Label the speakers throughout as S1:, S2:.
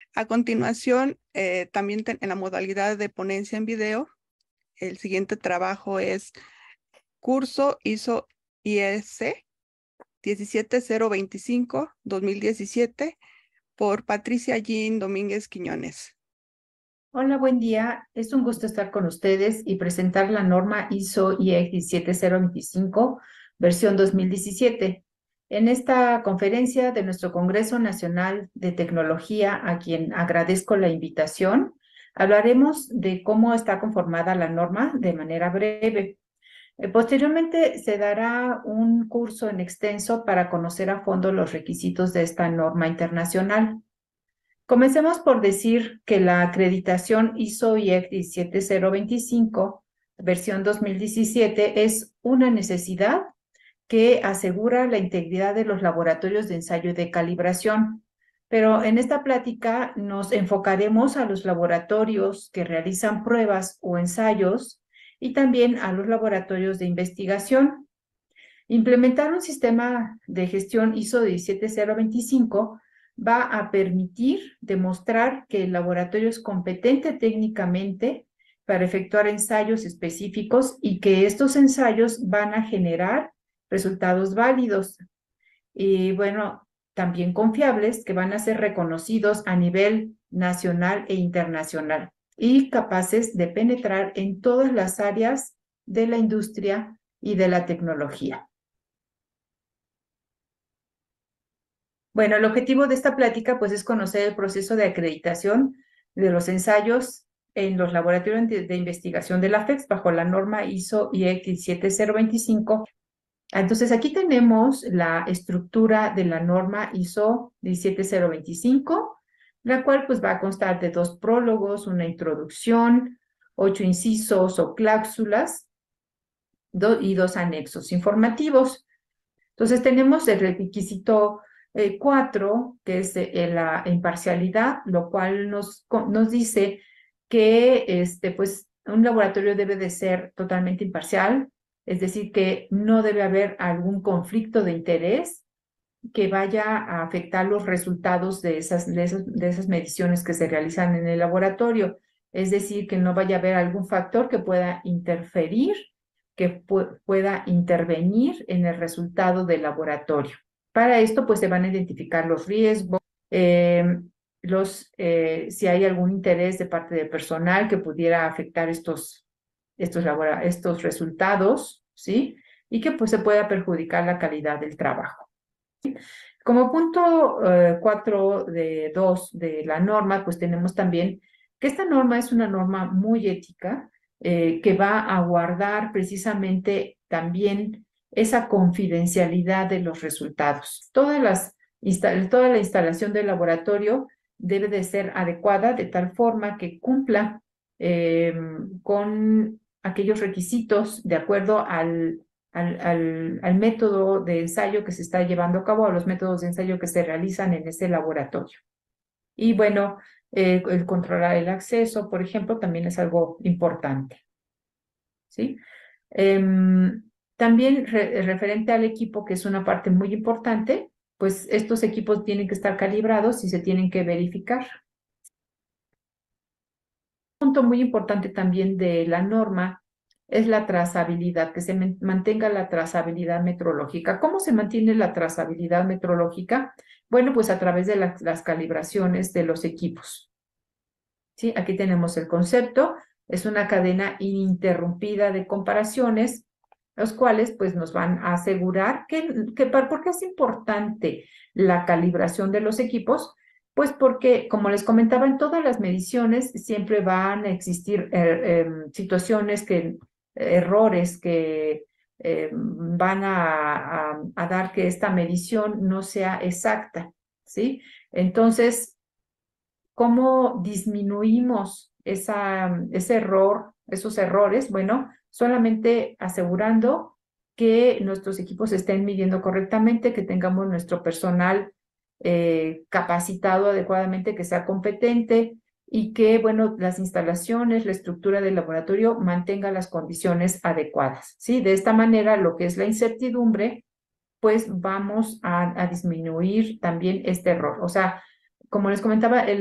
S1: A continuación, también en la modalidad de ponencia en video, el siguiente trabajo es curso ISO IS 17025-2017 por Patricia Jean Domínguez Quiñones.
S2: Hola, buen día. Es un gusto estar con ustedes y presentar la norma ISO IEC 17025, versión 2017. En esta conferencia de nuestro Congreso Nacional de Tecnología, a quien agradezco la invitación, hablaremos de cómo está conformada la norma de manera breve. Posteriormente se dará un curso en extenso para conocer a fondo los requisitos de esta norma internacional. Comencemos por decir que la acreditación ISO IEC 17025, versión 2017, es una necesidad que asegura la integridad de los laboratorios de ensayo y de calibración. Pero en esta plática nos enfocaremos a los laboratorios que realizan pruebas o ensayos y también a los laboratorios de investigación. Implementar un sistema de gestión ISO 17025 va a permitir demostrar que el laboratorio es competente técnicamente para efectuar ensayos específicos y que estos ensayos van a generar resultados válidos y, bueno, también confiables, que van a ser reconocidos a nivel nacional e internacional y capaces de penetrar en todas las áreas de la industria y de la tecnología. Bueno, el objetivo de esta plática pues es conocer el proceso de acreditación de los ensayos en los laboratorios de investigación de la FEX bajo la norma ISO IEC 17025. Entonces aquí tenemos la estructura de la norma ISO 17025, la cual pues va a constar de 2 prólogos, una introducción, 8 incisos o cláusulas y 2 anexos informativos. Entonces tenemos el requisito 4, que es la imparcialidad, lo cual nos dice que pues, un laboratorio debe de ser totalmente imparcial, es decir, que no debe haber algún conflicto de interés que vaya a afectar los resultados de esas mediciones que se realizan en el laboratorio. Es decir, que no vaya a haber algún factor que pueda interferir, que pueda intervenir en el resultado del laboratorio. Para esto, pues se van a identificar los riesgos, si hay algún interés de parte del personal que pudiera afectar estos resultados, ¿sí? Y que pues se pueda perjudicar la calidad del trabajo. Como punto 4 de 2 de la norma, pues tenemos también que esta norma es una norma muy ética que va a guardar precisamente también esa confidencialidad de los resultados. Toda la instalación del laboratorio debe de ser adecuada de tal forma que cumpla con aquellos requisitos de acuerdo al método de ensayo que se está llevando a cabo, a los métodos de ensayo que se realizan en ese laboratorio. Y bueno, el controlar el acceso, por ejemplo, también es algo importante. ¿Sí? También referente al equipo, que es una parte muy importante, pues estos equipos tienen que estar calibrados y se tienen que verificar. Un punto muy importante también de la norma es la trazabilidad, que se mantenga la trazabilidad metrológica. ¿Cómo se mantiene la trazabilidad metrológica? Bueno, pues a través de las calibraciones de los equipos. ¿Sí? Aquí tenemos el concepto. Es una cadena ininterrumpida de comparaciones, los cuales pues nos van a asegurar ¿por qué es importante la calibración de los equipos? Pues porque, como les comentaba, en todas las mediciones siempre van a existir situaciones errores que van a dar que esta medición no sea exacta, ¿sí? Entonces, ¿cómo disminuimos ese error, esos errores? Bueno, solamente asegurando que nuestros equipos estén midiendo correctamente, que tengamos nuestro personal capacitado adecuadamente, que sea competente y que, bueno, las instalaciones, la estructura del laboratorio mantenga las condiciones adecuadas, ¿sí? De esta manera, lo que es la incertidumbre, pues vamos a disminuir también este error. O sea, como les comentaba,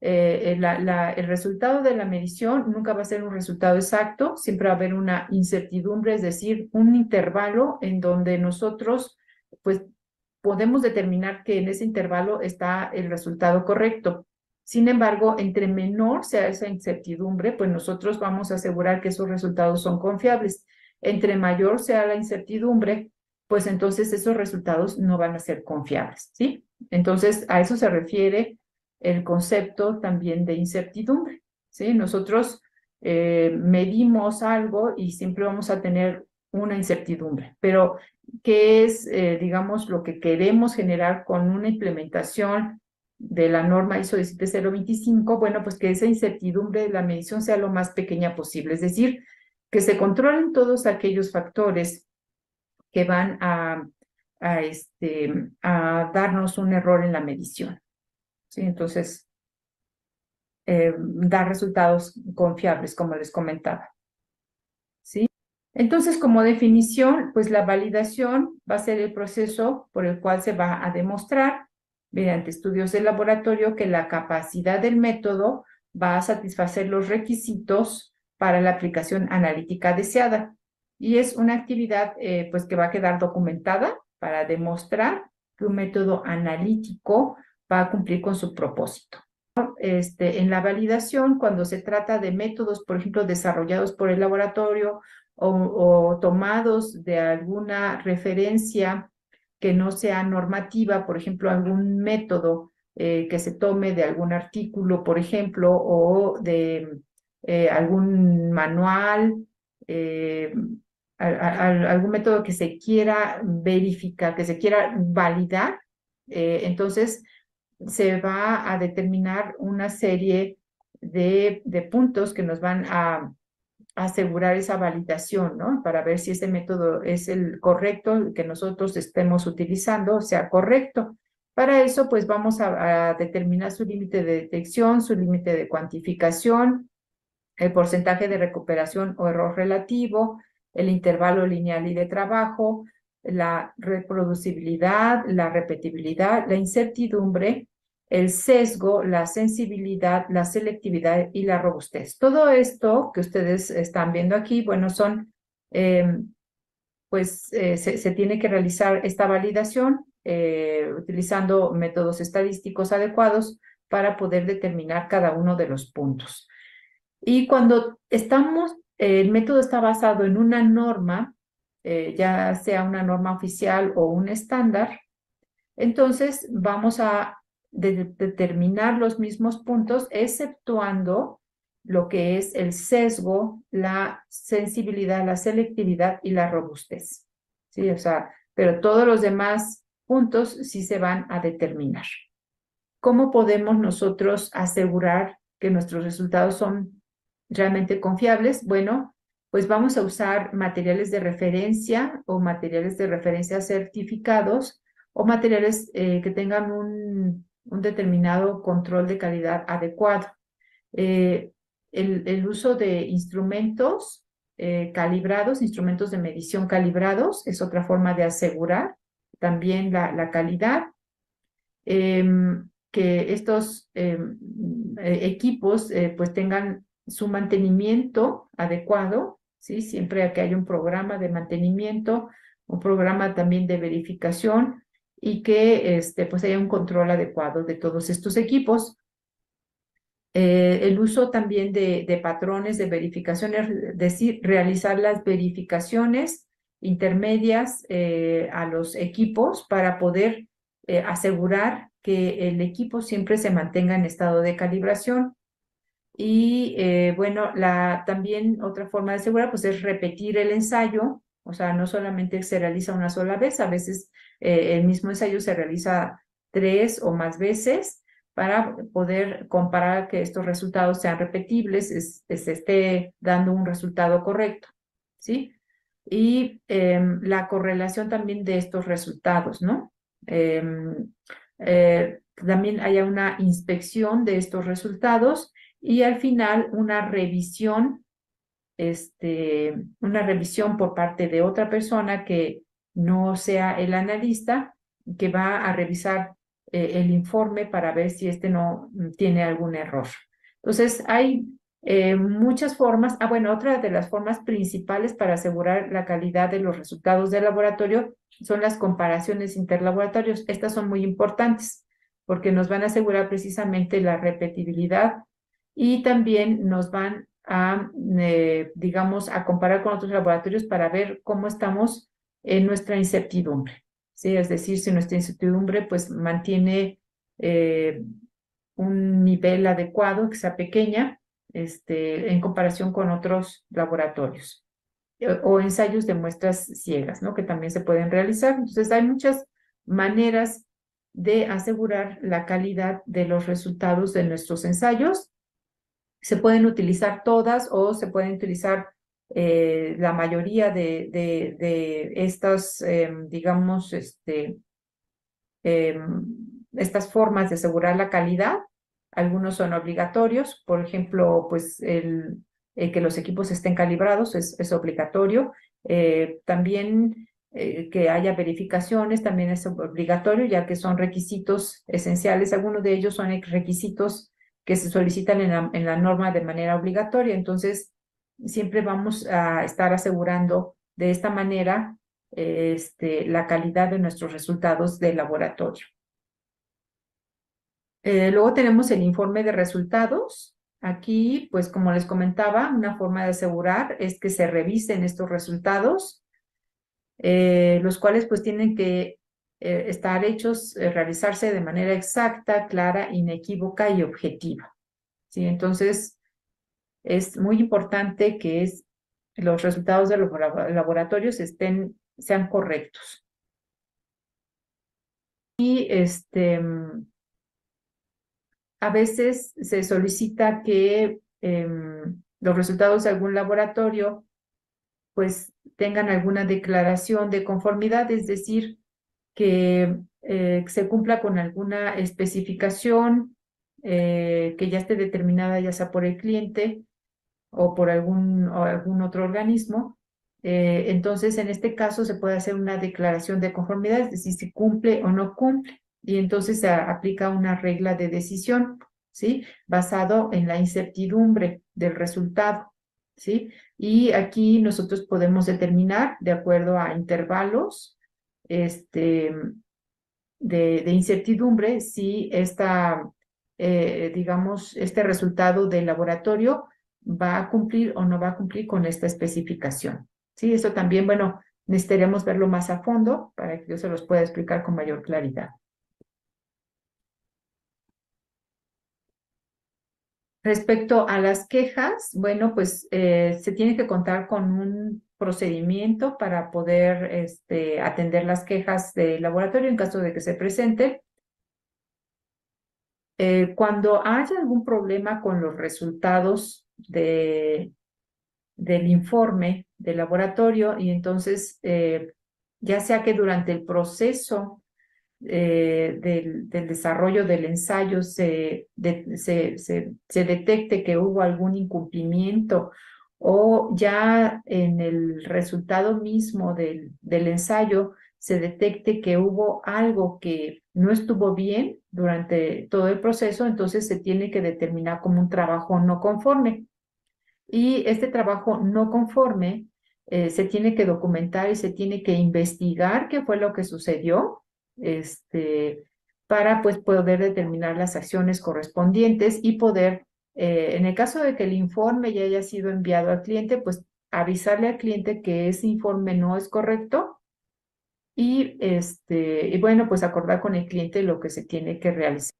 S2: el resultado de la medición nunca va a ser un resultado exacto, siempre va a haber una incertidumbre, es decir, un intervalo en donde nosotros pues podemos determinar que en ese intervalo está el resultado correcto. Sin embargo, entre menor sea esa incertidumbre, pues nosotros vamos a asegurar que esos resultados son confiables. Entre mayor sea la incertidumbre, pues entonces esos resultados no van a ser confiables, ¿sí? Entonces, a eso se refiere el concepto también de incertidumbre, ¿sí? Nosotros medimos algo y siempre vamos a tener una incertidumbre, pero ¿qué es, digamos, lo que queremos generar con una implementación de la norma ISO 17025? Bueno, pues que esa incertidumbre de la medición sea lo más pequeña posible, es decir, que se controlen todos aquellos factores que van a darnos un error en la medición, ¿sí? Entonces, dar resultados confiables, como les comentaba, ¿sí? Entonces, como definición, pues la validación va a ser el proceso por el cual se va a demostrar, mediante estudios de laboratorio, que la capacidad del método va a satisfacer los requisitos para la aplicación analítica deseada. Y es una actividad pues que va a quedar documentada para demostrar que un método analítico va a cumplir con su propósito. En la validación, cuando se trata de métodos, por ejemplo, desarrollados por el laboratorio o tomados de alguna referencia que no sea normativa, por ejemplo, algún método que se tome de algún artículo, por ejemplo, o de algún manual, eh, algún método que se quiera verificar, que se quiera validar, entonces se va a determinar una serie de puntos que nos van a asegurar esa validación, ¿no? Para ver si ese método es el correcto, el que nosotros estemos utilizando, sea correcto. Para eso, pues vamos a determinar su límite de detección, su límite de cuantificación, el porcentaje de recuperación o error relativo, el intervalo lineal y de trabajo, la reproducibilidad, la repetibilidad, la incertidumbre, el sesgo, la sensibilidad, la selectividad y la robustez. Todo esto que ustedes están viendo aquí, bueno, son, se tiene que realizar esta validación utilizando métodos estadísticos adecuados para poder determinar cada uno de los puntos. Y cuando el método está basado en una norma, ya sea una norma oficial o un estándar, entonces vamos a determinar los mismos puntos, exceptuando lo que es el sesgo, la sensibilidad, la selectividad y la robustez. ¿Sí? O sea, pero todos los demás puntos sí se van a determinar. ¿Cómo podemos nosotros asegurar que nuestros resultados son realmente confiables? Bueno, pues vamos a usar materiales de referencia o materiales de referencia certificados o materiales que tengan un determinado control de calidad adecuado. El uso de instrumentos calibrados, instrumentos de medición calibrados, es otra forma de asegurar también la calidad. Que estos equipos pues tengan su mantenimiento adecuado, ¿sí? Siempre que haya un programa de mantenimiento, un programa también de verificación y que pues haya un control adecuado de todos estos equipos. El uso también de patrones de verificación, es decir, realizar las verificaciones intermedias a los equipos para poder asegurar que el equipo siempre se mantenga en estado de calibración. Y bueno, también otra forma de asegurar pues es repetir el ensayo, o sea, no solamente se realiza una sola vez, a veces el mismo ensayo se realiza 3 o más veces para poder comparar que estos resultados sean repetibles, se esté dando un resultado correcto, ¿sí? Y la correlación también de estos resultados, ¿no? También haya una inspección de estos resultados y al final una revisión por parte de otra persona que no sea el analista, que va a revisar el informe para ver si este no tiene algún error. Entonces, hay muchas formas. Bueno, otra de las formas principales para asegurar la calidad de los resultados del laboratorio son las comparaciones interlaboratorios. Estas son muy importantes porque nos van a asegurar precisamente la repetibilidad y también nos van a, digamos, a comparar con otros laboratorios para ver cómo estamos en nuestra incertidumbre. ¿Sí? Es decir, si nuestra incertidumbre pues mantiene un nivel adecuado, que sea pequeña, en comparación con otros laboratorios o ensayos de muestras ciegas, ¿no? Que también se pueden realizar. Entonces, hay muchas maneras de asegurar la calidad de los resultados de nuestros ensayos. Se pueden utilizar todas o se pueden utilizar la mayoría de estas, digamos, estas formas de asegurar la calidad. Algunos son obligatorios, por ejemplo, pues que los equipos estén calibrados es obligatorio. También que haya verificaciones también es obligatorio, ya que son requisitos esenciales. Algunos de ellos son requisitos que se solicitan en la norma de manera obligatoria. Entonces, siempre vamos a estar asegurando de esta manera la calidad de nuestros resultados de laboratorio. Luego tenemos el informe de resultados. Aquí, pues como les comentaba, una forma de asegurar es que se revisen estos resultados, los cuales pues tienen que estar hechos, realizarse de manera exacta, clara, inequívoca y objetiva. ¿Sí? Entonces, es muy importante que los resultados de los laboratorios sean correctos. Y a veces se solicita que los resultados de algún laboratorio pues tengan alguna declaración de conformidad, es decir, que se cumpla con alguna especificación que ya esté determinada ya sea por el cliente o por algún otro organismo. Entonces, en este caso se puede hacer una declaración de conformidad, es decir, si cumple o no cumple, y entonces se aplica una regla de decisión, ¿sí? Basado en la incertidumbre del resultado, ¿sí? Y aquí nosotros podemos determinar, de acuerdo a intervalos de incertidumbre, si digamos, este resultado del laboratorio va a cumplir o no va a cumplir con esta especificación. Sí, eso también, bueno, necesitaríamos verlo más a fondo para que yo se los pueda explicar con mayor claridad. Respecto a las quejas, bueno, pues se tiene que contar con un procedimiento para poder atender las quejas del laboratorio en caso de que se presente. Cuando haya algún problema con los resultados del informe del laboratorio y entonces ya sea que durante el proceso del desarrollo del ensayo se detecte que hubo algún incumplimiento o ya en el resultado mismo del ensayo se detecte que hubo algo que no estuvo bien durante todo el proceso, entonces se tiene que determinar como un trabajo no conforme. Y este trabajo no conforme se tiene que documentar y se tiene que investigar qué fue lo que sucedió, para pues poder determinar las acciones correspondientes y poder, en el caso de que el informe ya haya sido enviado al cliente, pues avisarle al cliente que ese informe no es correcto y bueno, pues acordar con el cliente lo que se tiene que realizar.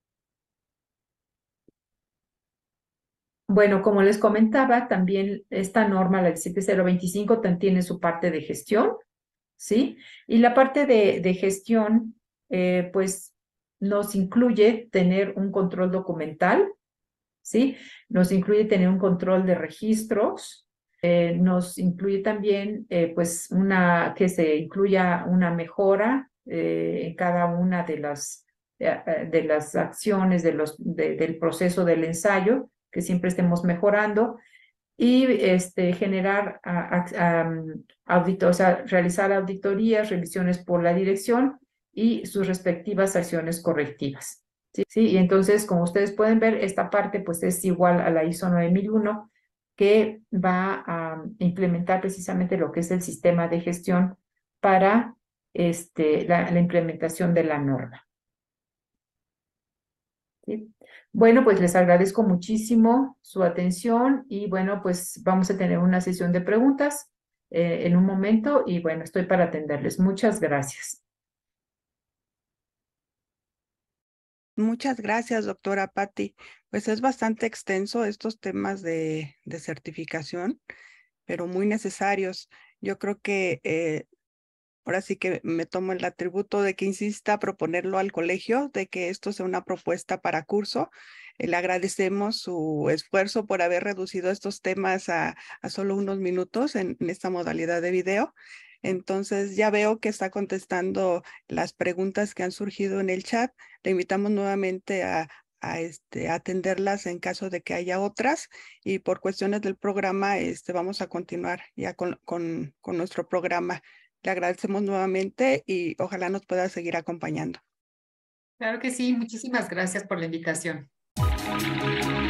S2: Bueno, como les comentaba, también esta norma, la 17025, también tiene su parte de gestión, ¿sí? Y la parte de gestión, pues, nos incluye tener un control documental, ¿sí? Nos incluye tener un control de registros, nos incluye también, pues, que se incluya una mejora en cada una de las acciones del proceso del ensayo, que siempre estemos mejorando y generar o sea, realizar auditorías, revisiones por la dirección y sus respectivas acciones correctivas. ¿Sí? ¿Sí? Y entonces, como ustedes pueden ver, esta parte pues es igual a la ISO 9001, que va a implementar precisamente lo que es el sistema de gestión para la implementación de la norma. ¿Sí? Bueno, pues les agradezco muchísimo su atención y bueno, pues vamos a tener una sesión de preguntas en un momento y bueno, estoy para atenderles. Muchas gracias.
S1: Muchas gracias, doctora Patti. Pues es bastante extenso estos temas de certificación, pero muy necesarios. Yo creo que ahora sí que me tomo el atributo de que insista a proponerlo al colegio, de que esto sea una propuesta para curso. Le agradecemos su esfuerzo por haber reducido estos temas a solo unos minutos en esta modalidad de video. Entonces ya veo que está contestando las preguntas que han surgido en el chat. Le invitamos nuevamente a atenderlas en caso de que haya otras, y por cuestiones del programa vamos a continuar ya con nuestro programa. Le agradecemos nuevamente y ojalá nos pueda seguir acompañando.
S3: Claro que sí, muchísimas gracias por la invitación.